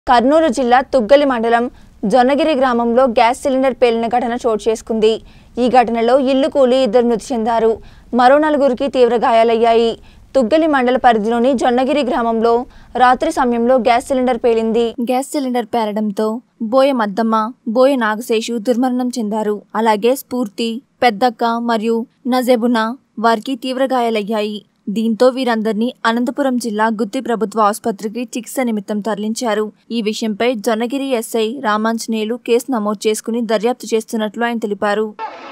కర్నూలు జిల్లా తుగ్గలి మండలం జొన్నగిరి గ్రామంలో గ్యాస్ సిలిండర్ పేలిన ఘటన చోటు చేసుకుంది. ఈ ఘటనలో ఇల్లు కూలి 2 మృతి చెందారు. మరో 4కి తీవ్ర గాయాలయ్యాయి. తుగ్గలి మండల పరిధిలోని జొన్నగిరి గ్రామంలో రాత్రి సమయంలో గ్యాస్ సిలిండర్ పేలింది. గ్యాస్ సిలిండర్ పేలడంతో బోయ మద్దమ్మ, బోయ నాగశేషు దుర్మరణం చెందారు. అలాగే స్ఫూర్తి, పెద్దక్క మరియు నజెబునా వారికి తీవ్ర గాయాలయ్యాయి. దీంతో వీరందరినీ అనంతపురం జిల్లా గుత్తి ప్రభుత్వ ఆసుపత్రికి చికిత్స నిమిత్తం తరలించారు. ఈ విషయంపై జొన్నగిరి ఎస్ఐ రామాంజనేయులు కేసు నమోదు చేసుకుని దర్యాప్తు చేస్తున్నట్లు ఆయన తెలిపారు.